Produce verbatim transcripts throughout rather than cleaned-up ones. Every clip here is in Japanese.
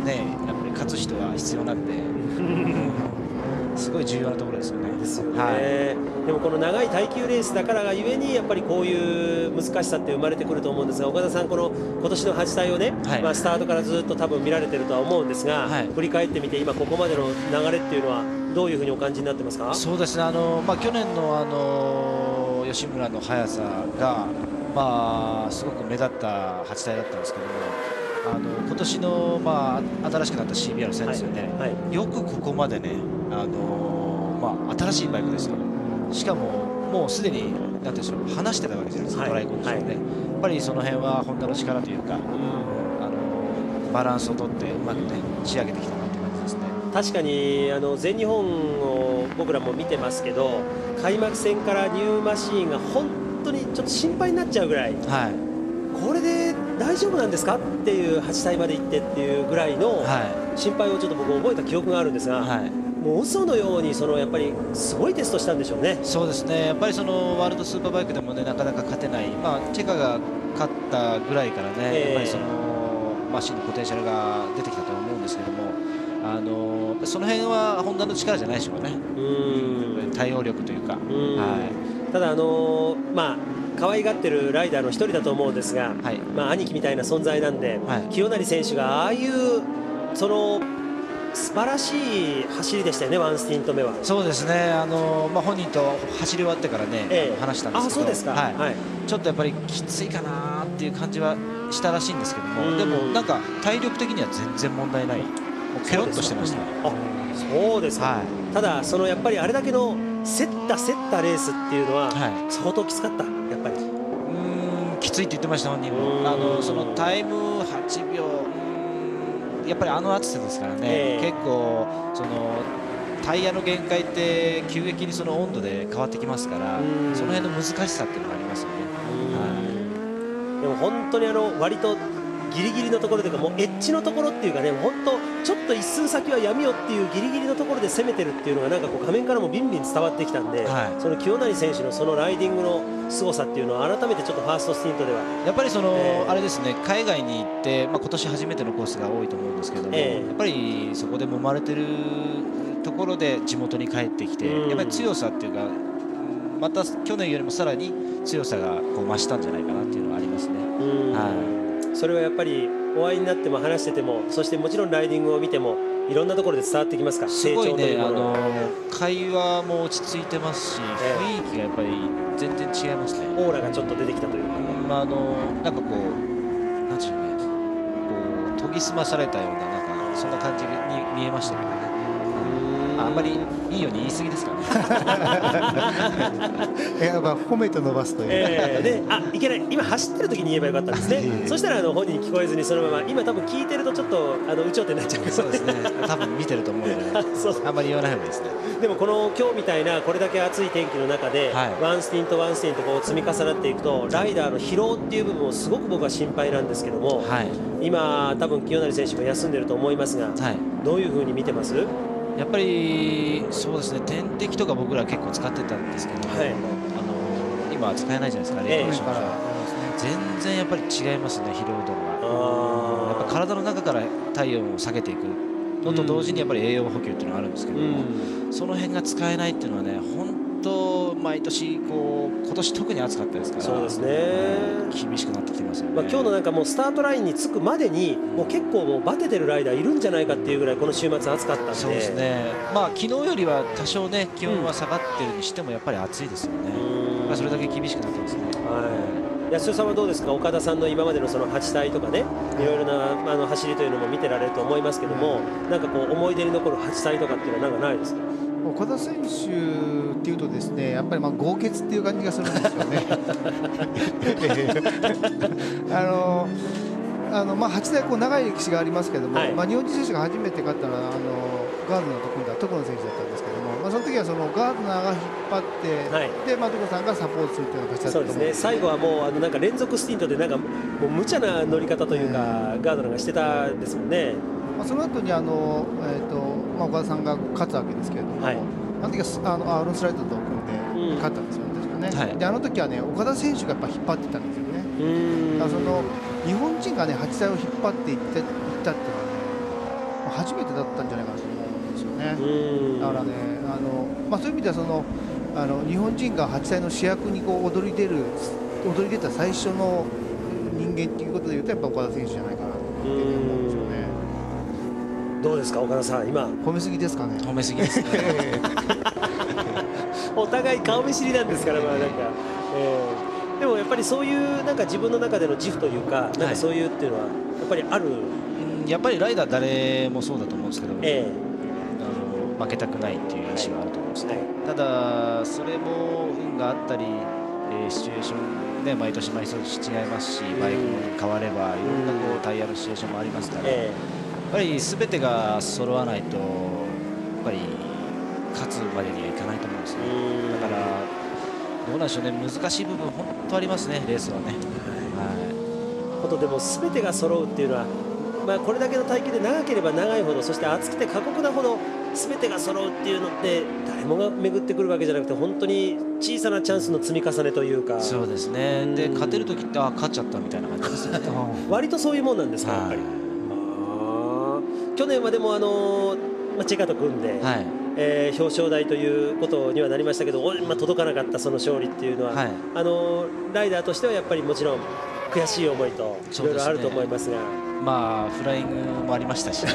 ね、やっぱり勝つ人は必要なんで、すごい重要なところですよね。 ですよね。 はい、 でもこの長い耐久レースだからがゆえにやっぱりこういう難しさって生まれてくると思うんですが、岡田さん、この今年のはち体をね、はい、まあスタートからずっと多分見られてるとは思うんですが、はい、振り返ってみて今ここまでの流れっていうのはどういうふうにお感じになってますか？そうですね、あの、まあ、去年の、あの吉村の速さが、まあ、すごく目立ったはち体だったんですけども、あの今年の、まあ、新しくなった シービーアールせんですよね、はいはい、よくここまでね、あのまあ、新しいバイクですよ。しかももうすでになんていうんでしょう、離してたわけじゃないですか、はい、トライコンディションで、はい、やっぱりその辺はホンダの力というか、うん、あのバランスをとってうまくね仕上げてきたなって感じですね。確かにあの全日本を僕らも見てますけど、開幕戦からニューマシーンが本当にちょっと心配になっちゃうぐらい、はい、これで大丈夫なんですかっていうはち体まで行ってっていうぐらいの心配をちょっと僕覚えた記憶があるんですが、はい、もう嘘のようにそのやっぱりすごいテストしたんでしょうね。そうですね、やっぱりそのワールドスーパーバイクでもねなかなか勝てない、まあ、チェカが勝ったぐらいからね、えー、やっぱりそのマシンのポテンシャルが出てきたと思うんですけども、あのその辺はホンダの力じゃないでしょうかね。うん、対応力というか、はい、ただあのー、まあ可愛がってるライダーの一人だと思うんですが、はい、まあ兄貴みたいな存在なんで、はい、清成選手がああいうその素晴らしい走りでしたよね、ワンスティント目は。そうですね、あの、まあ、本人と走り終わってからね、ええ、話したんですけど、あ、そうですか、はいはい、ちょっとやっぱりきついかなっていう感じはしたらしいんですけども、でもなんか体力的には全然問題ない、もうケロッとしてました。あ、そうですか、はい、ただそのやっぱりあれだけの競った競ったレースっていうのは相当きつかった、やっぱり。うーん、きついって言ってました、本人も。あのそのタイムはちびょう、やっぱりあの暑さですからね、えー、結構そのタイヤの限界って急激にその温度で変わってきますから、その辺の難しさっていうのがありますよね。はい、でも本当にあの割とギリギリのところというか、もうエッジのところっていうかね、本当ちょっと一寸先はやめよっていうギリギリのところで攻めてるっていうのがなんかこう画面からもビンビン伝わってきたんで、はい、その清成選手のそのライディングの凄さっていうのは改めてちょっとファーストスティントではやっぱりその、えー、あれですね、海外に行って、まあ、今年初めてのコースが多いと思うんですけども、えー、やっぱりそこで揉まれてるところで地元に帰ってきて、やっぱり強さっていうか、また去年よりもさらに強さがこう増したんじゃないかなっていうのはありますね。はい、それはやっぱりお会いになっても話してても、そしてもちろんライディングを見てもいろんなところで伝わってきますか？すごいね、あの会話も落ち着いてますし、雰囲気がやっぱり全然違いますね。オーラがちょっと出てきたというか、うん、あのなんかこうなんでしょうね、こう研ぎ澄まされたような、なんかそんな感じに見えましたけどね。あんまりいいように言い過ぎですかね。 いや、まあ褒めて伸ばすという、 えー、で、あ、いけない、今走ってる時に言えばよかったんですね。そしたらあの本人に聞こえずにそのまま、今多分聞いてるとちょっとあの有頂天になっちゃう。そうですね、多分見てると思うので、ね、あんまり言わない方がいいですね。でもこの今日みたいなこれだけ暑い天気の中で、はい、ワンスティンとワンスティンとこう積み重なっていくと、ライダーの疲労っていう部分もすごく僕は心配なんですけども、はい、今多分清成選手も休んでると思いますが、はい、どういうふうに見てます？やっぱりそうですね、点滴とか僕ら結構使ってたんですけど、はい、あの今は使えないじゃないですか、ね、全然やっぱり違いますね、疲労度が。やっぱ体の中から体温を下げていくのと同時にやっぱり栄養補給っていうのがあるんですけども、うん、その辺が使えないっていうのはね、本当毎年こう今年特に暑かったですから、そうですね、厳しくなってきてますよね。まあ今日のなんかもうスタートラインにつくまでにもう結構もうバテてるライダーいるんじゃないかっていうぐらいこの週末暑かったんで、そうですね、まあ昨日よりは多少ね気温は下がってるにしてもやっぱり暑いですよね。まあそれだけ厳しくなってますね。はい、安代さんはどうですか？岡田さんの今までのそのはち体とかね、いろいろなあの走りというのも見てられると思いますけども、なんかこう思い出に残るはち体とかっていうのはなんかないですか？ 岡田選手っていうとですね、やっぱりまあ豪傑っていう感じがするんですよね。あのあのまあはち体こう長い歴史がありますけども、はい、まあ日本人選手が初めて勝ったのはあのガードナーと組んだ所野選手だったんですけども、まあその時はそのガードナーが引っ張って、はい、でまあ所さんがサポートするというような形だったと思うんですね。最後はもうあのなんか連続スティントでなんかもう無茶な乗り方というか、えー、ガードナーがしてたんですもんね。まあその後にあのえっ、ー、とまあ岡田さんが勝つわけですけれども、はい、あの時はあのアーロンスライドと組んで勝ったんですよね、確かね。はい、であの時はね岡田選手がやっぱ引っ張ってたんですよね。だからその日本人がねはち体を引っ張っていっていったっていうのはね、 初めてだったんじゃないかなと思うんですよね。だからね、あの、まあ、そういう意味ではそのあの日本人がはちさいの主役にこう踊り出る踊り出た最初の人間ということでいうとやっぱ岡田選手じゃないかなと思うんですよね。 どうですか岡田さん、今褒めすぎですかね。 褒めすぎですねお互い顔見知りなんですから、まあなんか、えー、でもやっぱりそういうなんか自分の中での自負というか、なんかそういうっていうのはやっぱりある、はい、 やっぱりライダー誰もそうだと思うんですけど、 えー、 あの負けたくないっていう意思はあると思うんですね、はい、ただそれも運があったり、えー、シチュエーションね、毎年毎年違いますし、バイクも変わればいろんなこうタイヤのシチュエーションもありますから、えー、やっぱり全てが揃わないとやっぱり勝つまでにはいかないと思うんですね。だからどうなんでしょうね、難しい部分本当ありますね、レースはね。はい、 あとでも全てが揃うっていうのは、まあ、これだけの耐久で長ければ長いほど、そして暑くて過酷なほど全てが揃うっていうのって誰もが巡ってくるわけじゃなくて、本当に小さなチャンスの積み重ねというか。そうですね。で勝てる時ってあ勝っちゃったみたいな感じですね割とそういうもんなんですか、やっぱり。あ去年はでもあの、まあ、チェカと組んで、はい、えー、表彰台ということにはなりましたけど、まあ、届かなかったその勝利っていうのは、はい、あのライダーとしてはやっぱりもちろん悔しい思いといろいろあると思いますが、 まあフライングもありましたし。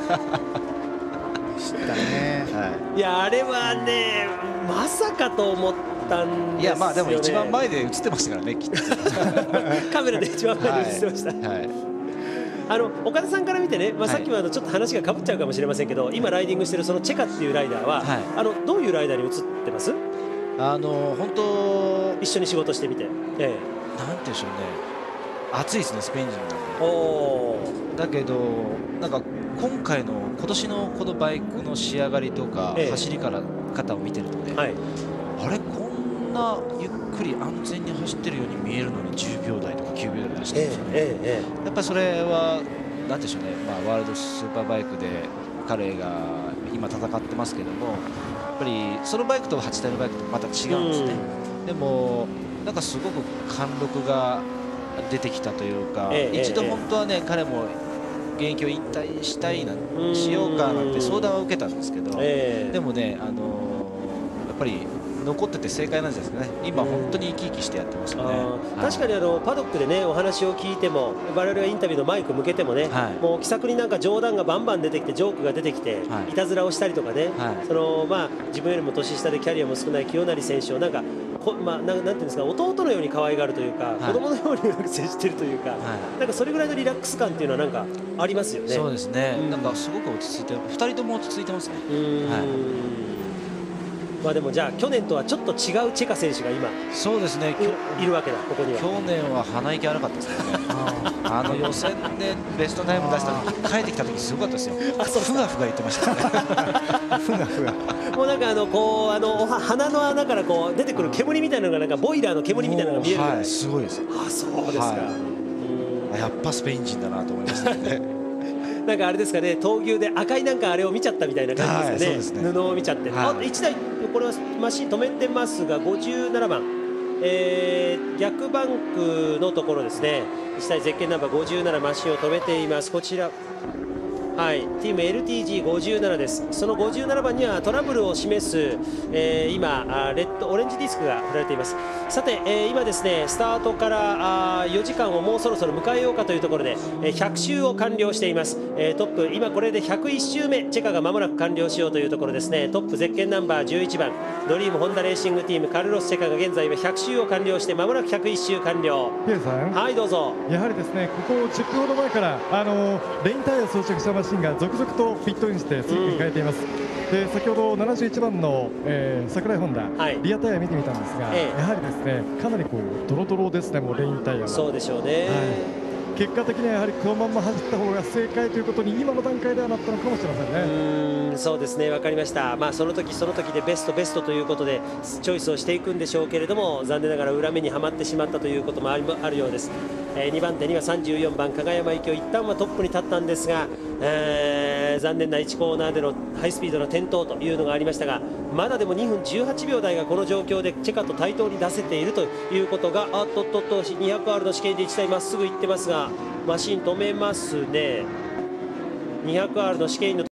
知ったね、 はい、いやあれはねまさかと思ったんですよね。 いやまあでも一番前で映ってましたからねきっとカメラで一番前で映ってました、はいはい、あの岡田さんから見てね、まあ、さっきはあのちょっと話がかぶっちゃうかもしれませんけど、今ライディングしてるそのチェカっていうライダーは、はい、あのどういうライダーに映ってます？ あの本当一緒に仕事してみて、ええ、なんていうんでしょうね、熱いですね、スペイン人なんで。おだけどなんか今回の今年のこのバイクの仕上がりとか、ええ、走りから方を見てるとね、はい、あれこんなゆっくり安全に走ってるように見えるのにじゅうびょうだいとかきゅうびょうだいで走ってるんですよね、ええええ、やっぱりそれはなんでしょうね、まあ、ワールドスーパーバイクで彼が今戦ってますけども、やっぱりそのバイクとはちだいのバイクとまた違うんですね。でもなんかすごく貫禄が出てきたというか、ええ、一度本当はね、ええ、彼も現役を引退したいなしようかなんて相談を受けたんですけど、ええ、でもね、あのー、やっぱり残ってて正解なんじゃないですかね。今本当に生き生きしてやってますよね。 確かにあのパドックでねお話を聞いても、我々がインタビューのマイク向けてもね、はい、もう気さくになんか冗談がバンバン出てきてジョークが出てきて、はい、いたずらをしたりとかね、はい、そのまあ自分よりも年下でキャリアも少ない清成選手をなんかこ、まあ、なんなんていうんですか、弟のように可愛がるというか、はい、子供のように接してるというか、はい、なんかそれぐらいのリラックス感っていうのはなんかありますよね。 そうですね、うん、なんかすごく落ち着いて、ふたりとも落ち着いてますね。はい、 まあでもじゃあ去年とはちょっと違うチェカ選手が今そうですねいるわけだ、ここには。 去年は鼻息荒かったですねあの予選でベストタイム出した時帰ってきた時すごかったですよ。あそうふがふが言ってましたねふがふがもうなんかあのこうあの鼻の穴からこう出てくる煙みたいなのがなんかボイラーの煙みたいなのが見えるぐらい、 はい、すごいです。 あそうですか、はい、 やっぱスペイン人だなと思いましたねなんかあれですかね、闘牛で赤いなんかあれを見ちゃったみたいな感じですよね、はい、そうですね、布を見ちゃって、はい、あいちだいこれはマシン止めてますがごじゅうななばん、えー、逆バンクのところですね。いちだいゼッケンナンバーごじゅうななマシンを止めています。こちらはい、チーム エルティージーごじゅうなな です。そのごじゅうななばんにはトラブルを示す、えー、今レッドオレンジディスクが振られています。さて、えー、今ですねスタートからあよじかんをもうそろそろ迎えようかというところで、えー、ひゃく周を完了しています。えー、トップ今これでひゃくいち周目、チェカが間もなく完了しようというところですね。トップゼッケンナンバーじゅういちばんドリームホンダレーシングチームカルロス・チェカが現在はひゃく周を完了して間もなくひゃくいち周完了。 ピエさん、 はいどうぞ。 やはりですねここじゅっぷんほど前からあのレインタイヤ装着したマシンが続々とフィットインして次に変えています、うん、で先ほどななじゅういちばんの、えー、桜井ホンダ、はい、リアタイヤ見てみたんですが、ええ、やはりですねかなりこうドロドロですね、もうレインタイヤは。 そうでしょうね、はい、 結果的にはやはりこのまま走った方が正解ということに今の段階ではなったのかもしれませんね。 うんそうですね、分かりました、まあ、その時その時でベストベストということでチョイスをしていくんでしょうけれども、残念ながら裏目にはまってしまったということもありあるようです。えー、にばん手にはさんじゅうよんばん加賀山行き、一旦はトップに立ったんですが、えー、残念ないちコーナーでのハイスピードの転倒というのがありましたが、まだでもにふんじゅうはちびょうだいがこの状況でチェカと対等に出せているということが、あっとっとっと にひゃくアール の試験でいちだいまっすぐ行ってますがマシン止めますね。 にひゃくアール の試験員の